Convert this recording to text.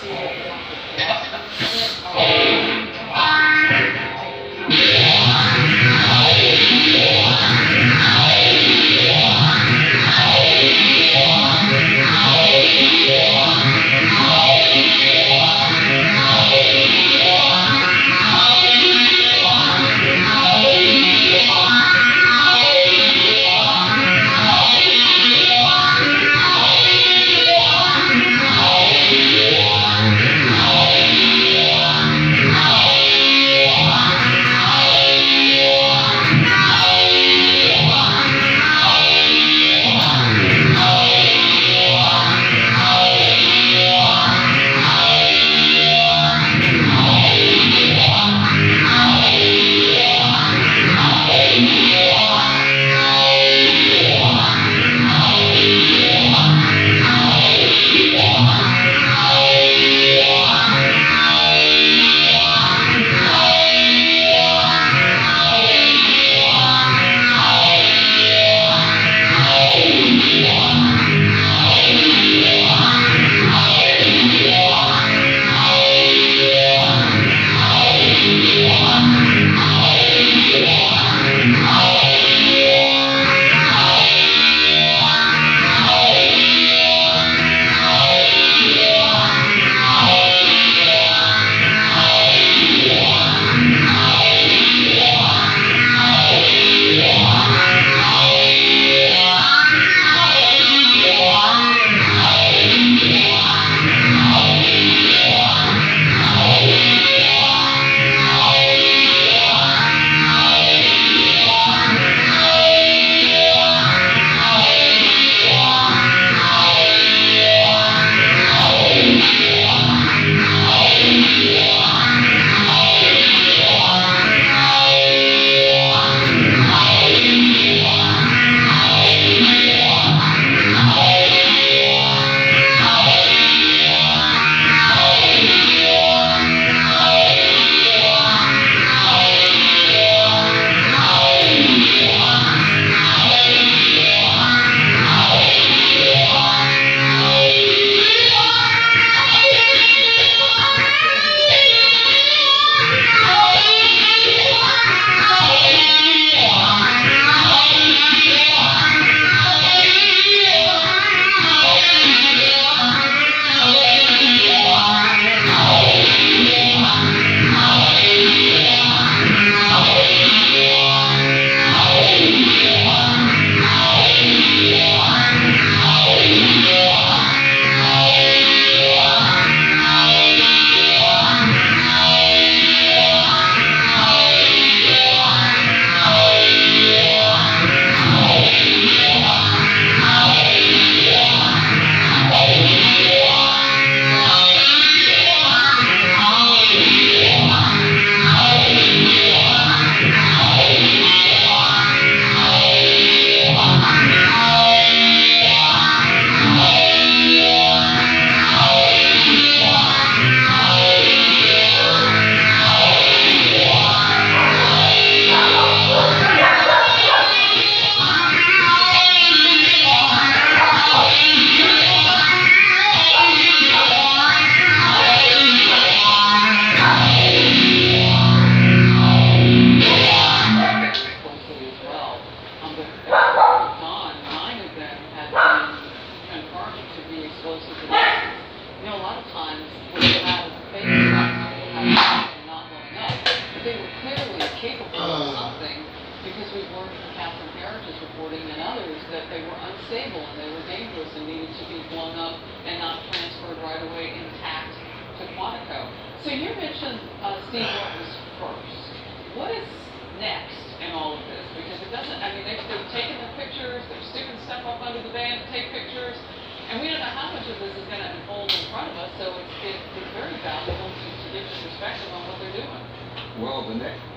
So you mentioned Steve Martin's first. What is next in all of this? Because it doesn't, I mean, they've taken the pictures, they're sticking stuff up under the van to take pictures, and we don't know how much of this is going to unfold in front of us, so it's very valuable to get the perspective on what they're doing. Well, the next